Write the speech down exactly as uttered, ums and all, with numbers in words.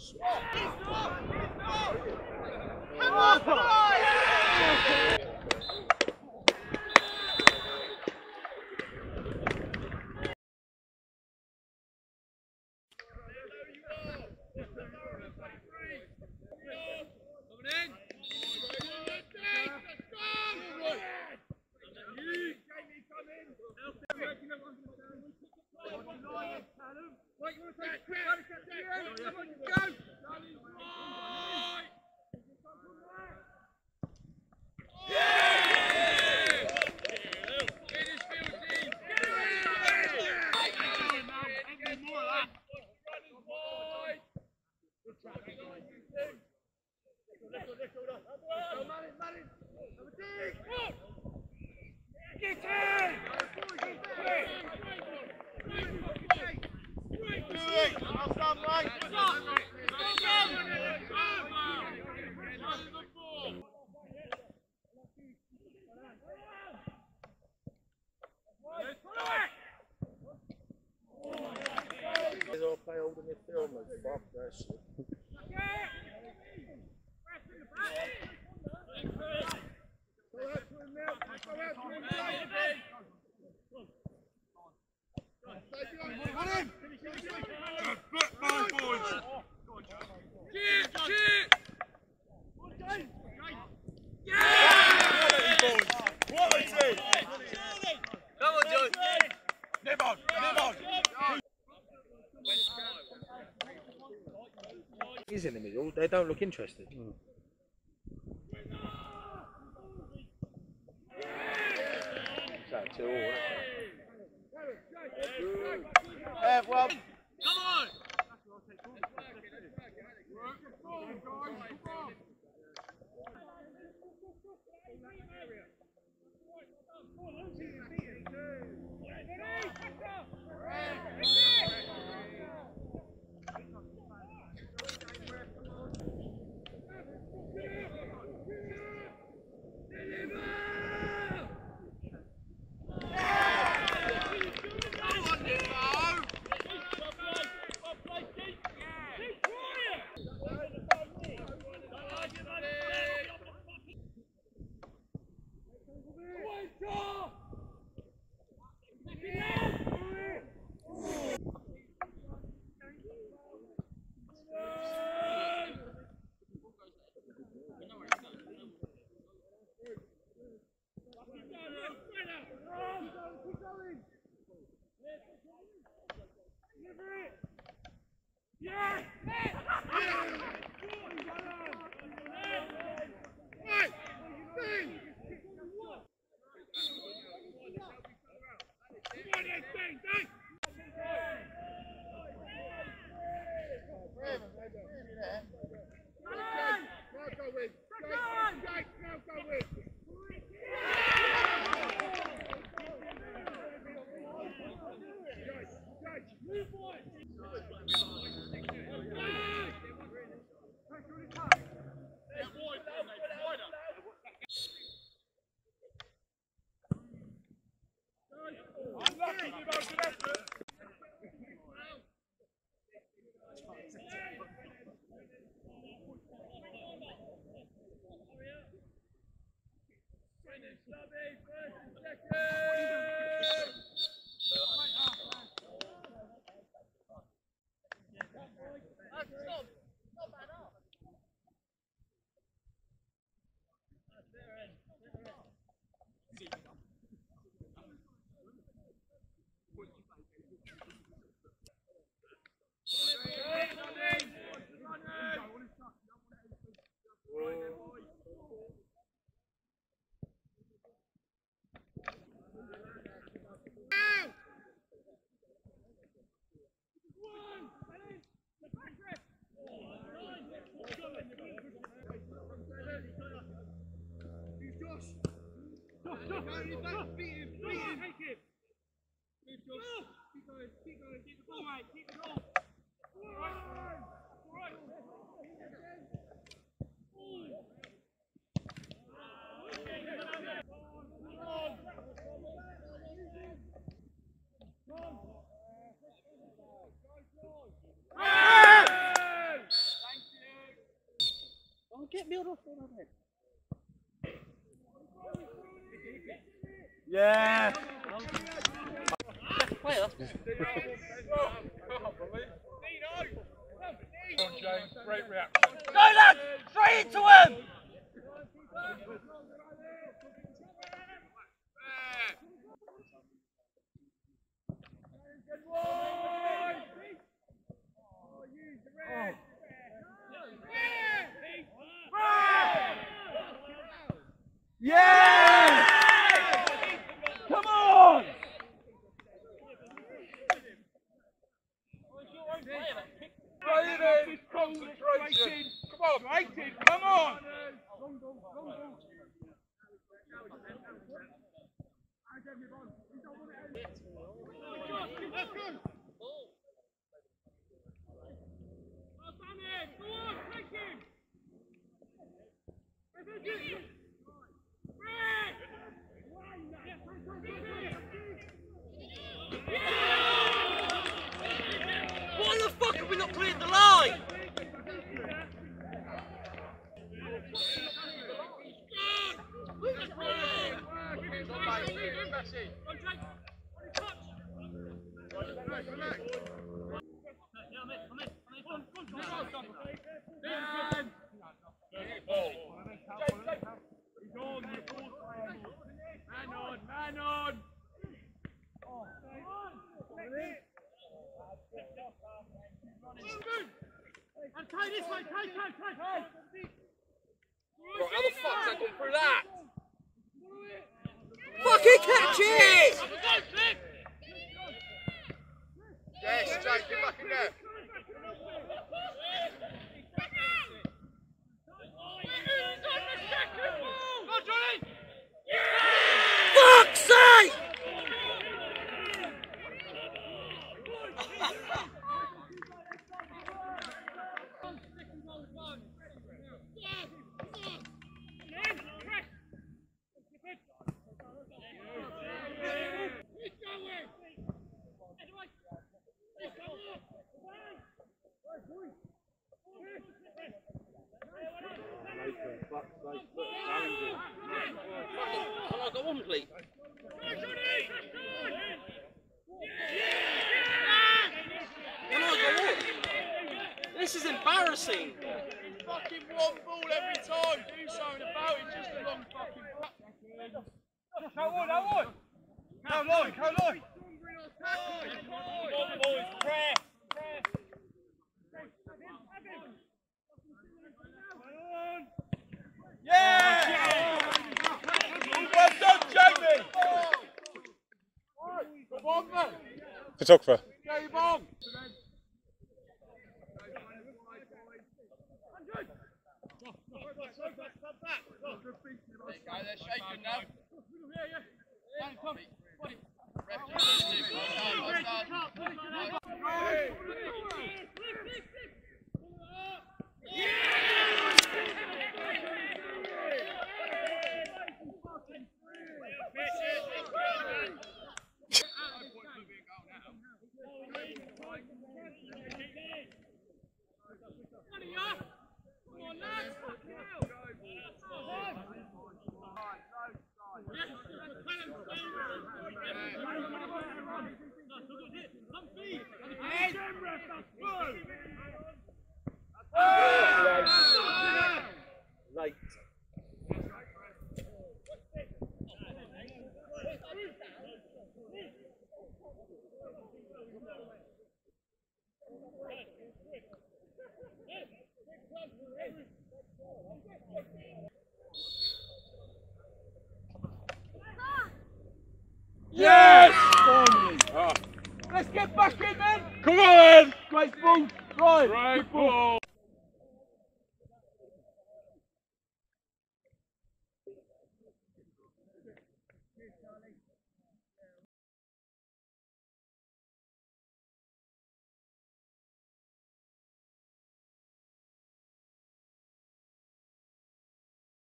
He's in the middle, they don't look interested. Mm. That's two all, isn't it? Uh, well, come on! Yeah! Player. James, great reaction. Go lads! Straight into him! Yeah! Come on! Training, concentration. Come on, Aiton, come on. Why the fuck have we not cleared the line? Man on, man on. And tie this way, tie, tie, tie, tie. Right, how the fuck's that gone through that? Fucking catch it! Yes, Jake, get back in there. Fuck's sake! Can I go on, please? Can I go on? This is embarrassing. Fucking one ball every time. Do something about it. Just a long fucking. Go on, go on. Go on, go on. Come on, boys. Press. Yeah! Well done, Jamie! Come on, mate. Photographer. Game on! There you go, they're shaking now. Late. Yes! Oh. Let's get back in then! Come on! Great ball! Right! Great ball!